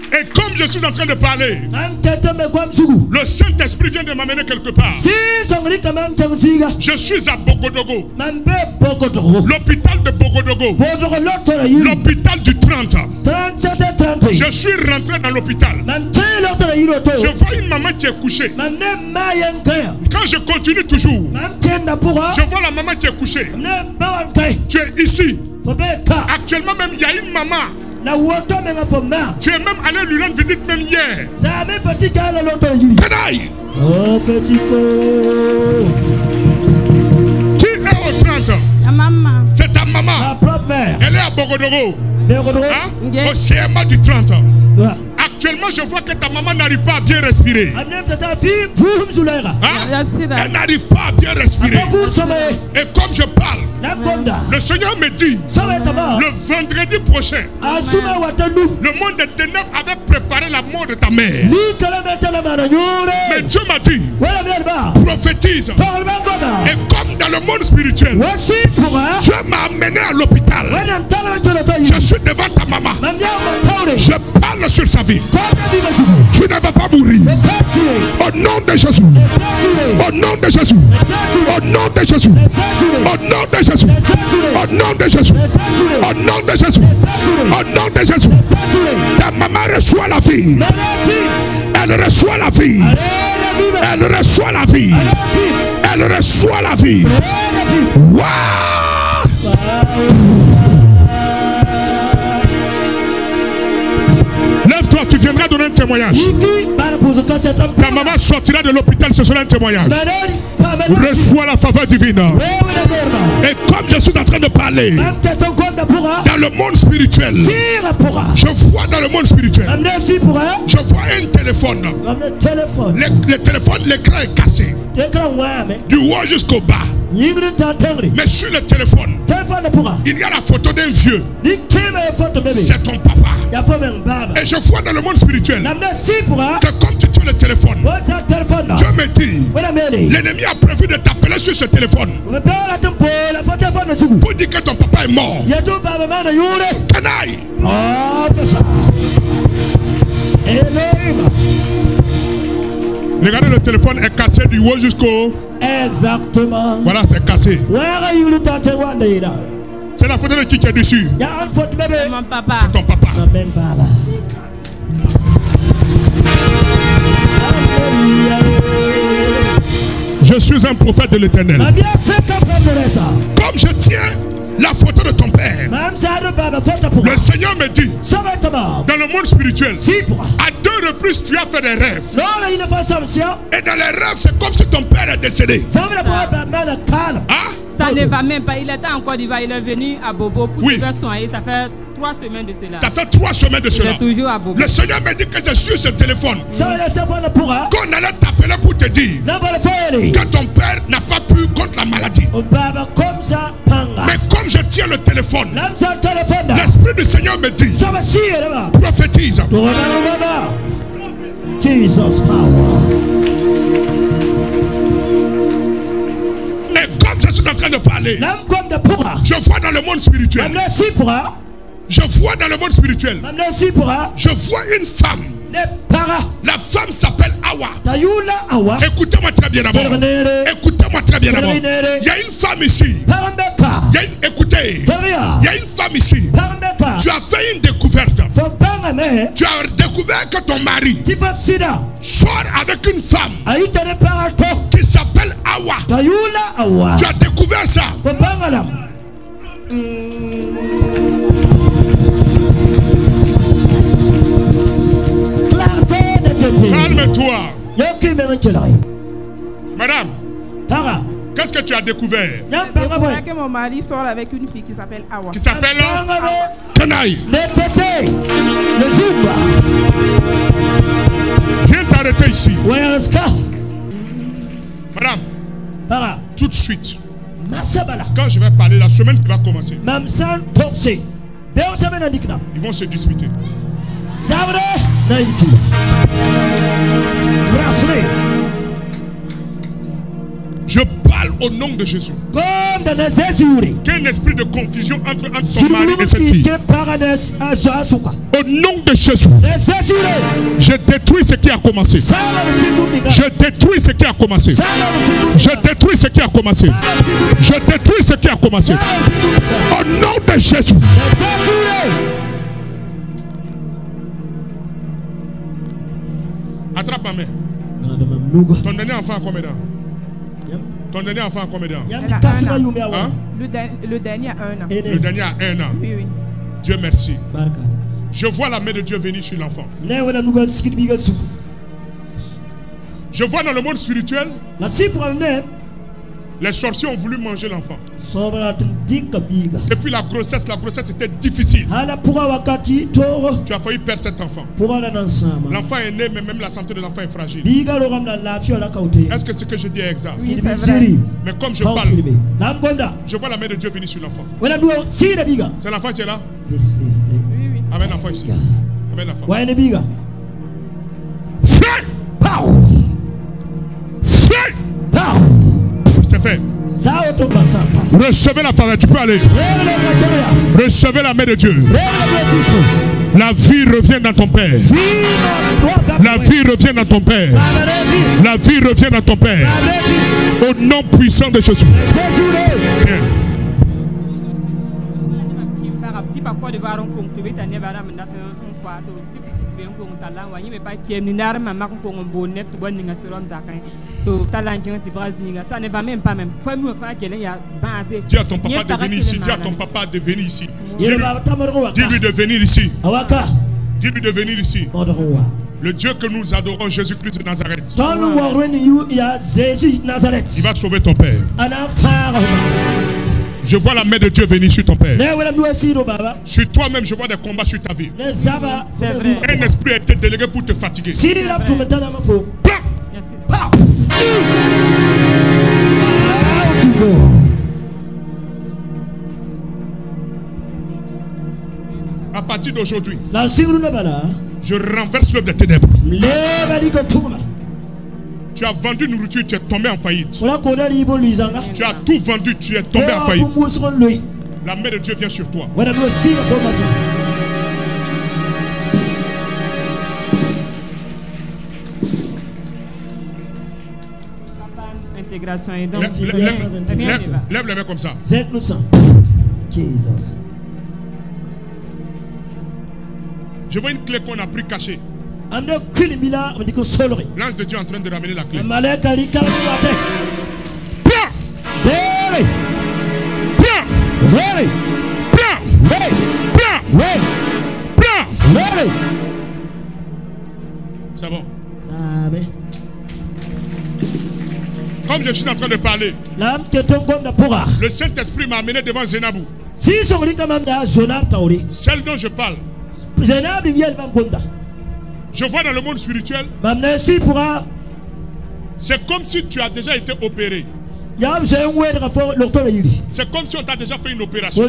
Et comme je suis en train de parler, le Saint-Esprit vient de m'amener quelque part. Je suis à Bogodogo, l'hôpital de Bogodogo, l'hôpital du 30. Je suis rentré dans l'hôpital. Je vois une maman qui est couchée. Quand je continue toujours, je vois la maman qui est couchée. Tu es ici. Actuellement même, il y a une maman. Tu es même allé lui rendre visite même hier. Qui est au 30? C'est ta maman. Elle est à Bogodogo. Au CMA du 30. Actuellement, je vois que ta maman n'arrive pas à bien respirer. Elle n'arrive pas à bien respirer. Et comme je parle, le Seigneur me dit, le vendredi prochain, le monde des ténèbres avait préparé la mort de ta mère. Mais Dieu m'a dit, prophétise. Et comme dans le monde spirituel, Dieu m'a amené à l'hôpital. Je suis devant ta maman. Je parle sur sa vie. Tu ne vas pas mourir. Au nom de Jésus. Au nom de Jésus. Au nom de Jésus. Au nom de Jésus. Au nom de Jésus. Au nom de Jésus. Au nom de Jésus. Ta maman reçoit la vie. Elle reçoit la vie. Elle reçoit la vie. Elle reçoit la vie. Waouh! Lève-toi, tu viendras donner un témoignage. Ta maman sortira de l'hôpital, ce sera un témoignage. Reçois la faveur divine. Et comme je suis en train de parler, dans le monde spirituel, je vois dans le monde spirituel, je vois un téléphone. Le téléphone, l'écran est cassé. Du haut jusqu'au bas. Mais sur le téléphone, il y a la photo d'un vieux. C'est ton papa. Et je vois dans le monde spirituel que comme tu tiens le téléphone, Dieu me dit, l'ennemi a prévu de t'appeler sur ce téléphone pour dire que ton papa est mort. Canaille. Regardez, le téléphone est cassé du haut jusqu'au... Exactement. Voilà, c'est cassé. C'est la photo de qui est dessus? Mon papa. C'est ton papa. Je suis un prophète de l'Éternel. Comme je tiens la photo de ton père, le Seigneur me dit, dans le monde spirituel, à 2 reprises tu as fait des rêves. Et dans les rêves, c'est comme si ton père est décédé. Ça ne va même pas. Il était en Côte d'Ivoire. Il est venu à Bobo pour se faire soigner. Ça fait 3 semaines de cela. Ça fait 3 semaines de cela. Il est toujours à Bobo. Le Seigneur m'a dit que c'est sur ce téléphone qu'on allait t'appeler pour te dire que ton père n'a pas pu contre la maladie. Mais comme je tiens le téléphone, l'Esprit du Seigneur me dit, prophétise. Jesus power. Et comme je suis en train de parler, je vois dans le monde spirituel. Je vois dans le monde spirituel. Je vois une femme. La femme s'appelle Awa. Écoutez-moi très bien d'abord. Écoutez-moi très bien d'abord. Il y a une femme ici. Écoutez. Il y a une femme ici. Tu as fait une découverte. Tu as découvert que ton mari sort avec une femme qui s'appelle Awa. Tu as découvert ça. Calme-toi. Madame, qu'est-ce que tu as découvert? J'ai découvert que mon mari sort avec une fille qui s'appelle Awa. Qui s'appelle Kanaï. Viens t'arrêter ici. Madame, tout de suite, quand je vais parler, la semaine qui va commencer, ils vont se disputer. Je parle au nom de Jésus. Qu'un esprit de confusion entre ton mari et cette fille. Au nom de Jésus, je détruis ce qui a commencé. Je détruis ce qui a commencé. Je détruis ce qui a commencé. Je détruis ce qui a commencé. Au nom de Jésus. Attrape ma main. Ton dernier enfant a combien d'ans? Ton dernier enfant a combien d'ans? Hein? Le dernier a 1 an. Le dernier a 1 an. Oui, oui. Dieu merci. Je vois la main de Dieu venir sur l'enfant. Je vois dans le monde spirituel, les sorciers ont voulu manger l'enfant. Depuis la grossesse était difficile. Tu as failli perdre cet enfant. L'enfant est né, mais même la santé de l'enfant est fragile. Est-ce que ce que je dis est exact? Oui, c'est vrai. Mais comme je parle, je vois la main de Dieu venir sur l'enfant. C'est l'enfant qui est là? Oui, oui. Amène l'enfant ici. Amène l'enfant. C'est fait. Recevez la faveur, tu peux aller. Recevez la main de Dieu. La vie revient dans ton père. La vie revient dans ton père. La vie revient dans ton père. Au nom puissant de Jésus. Tiens. Ça ne va même pas même. Dis à ton papa de venir ici. Dis à ton papa de venir ici. Dis-lui de venir ici. Dis-lui de venir ici. Le Dieu que nous adorons, Jésus-Christ de Nazareth. Il va sauver ton père. Je vois la main de Dieu venir sur ton père. Sur toi-même, je vois des combats sur ta vie. Un esprit a été délégué pour te fatiguer. À partir d'aujourd'hui, je renverse l'œuvre des ténèbres. Tu as vendu nourriture, tu es tombé en faillite. Tu as tout vendu, tu es tombé en faillite. La main de Dieu vient sur toi. Intégration et donc lève les mains comme ça. Je vois une clé qu'on a pris cachée. L'ange de Dieu est en train de ramener la clé. C'est bon. Comme je suis en train de parler, le Saint-Esprit m'a amené devant Zenabou. Celle dont je parle. Je vois dans le monde spirituel, c'est comme si tu as déjà été opéré. C'est comme si on t'a déjà fait une opération.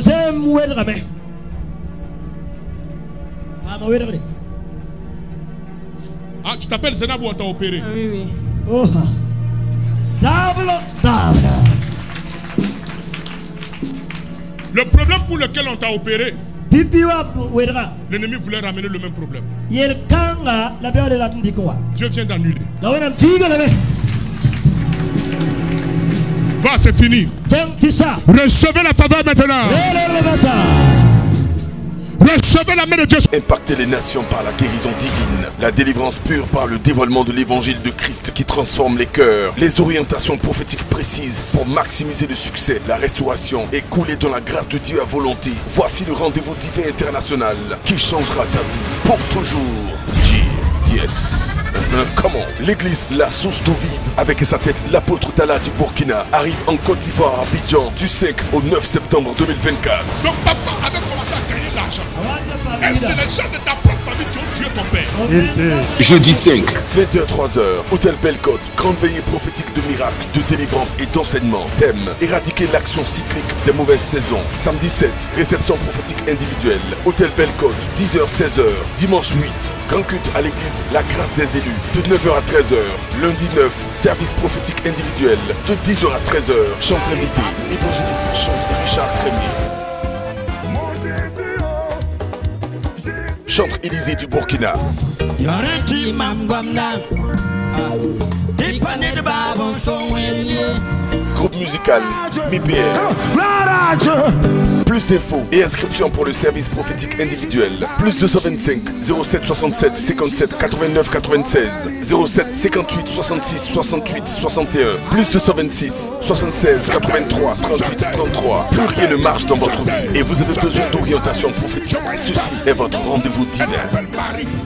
Ah, tu t'appelles Zenabou, on t'a opéré. Oui, oui. Le problème pour lequel on t'a opéré, l'ennemi voulait ramener le même problème. Dieu vient d'annuler. Va, c'est fini. Recevez la faveur maintenant. Recevez la main de Dieu. Impacter les nations par la guérison divine, la délivrance pure par le dévoilement de l'évangile de Christ qui transforme les cœurs, les orientations prophétiques précises pour maximiser le succès, la restauration et couler dans la grâce de Dieu à volonté. Voici le rendez-vous divin international qui changera ta vie pour toujours. Yes. Comment? L'église La Source d'eau vive, avec sa tête l'apôtre Talla du Burkina, arrive en Côte d'Ivoire à Abidjan du 5 au 9 septembre 2024. Donc papa avait commencé à gagner de l'argent. Et c'est les gens de ta propre famille qui ont Dieu ton Père. Jeudi 5, 21h-3h, Hôtel Belle-Côte, grande veillée prophétique de miracles, de délivrance et d'enseignement. Thème, éradiquer l'action cyclique des mauvaises saisons. Samedi 7, réception prophétique individuelle, Hôtel Belle-Côte, 10h-16h. Dimanche 8, grand culte à l'église La Grâce des Élus, de 9h à 13h. Lundi 9, service prophétique individuel, de 10h à 13h. Chantre invité, évangéliste chantre Richard Crémier. Chantre Élysée du Burkina. Groupe musical MIPR. Plus d'infos et inscriptions pour le service prophétique individuel. Plus 225 07 67 57 89 96 07 58 66 68 61. Plus 226 76 83 38 33. Plus rien ne marche dans votre vie et vous avez besoin d'orientation prophétique. Ceci est votre rendez-vous divin.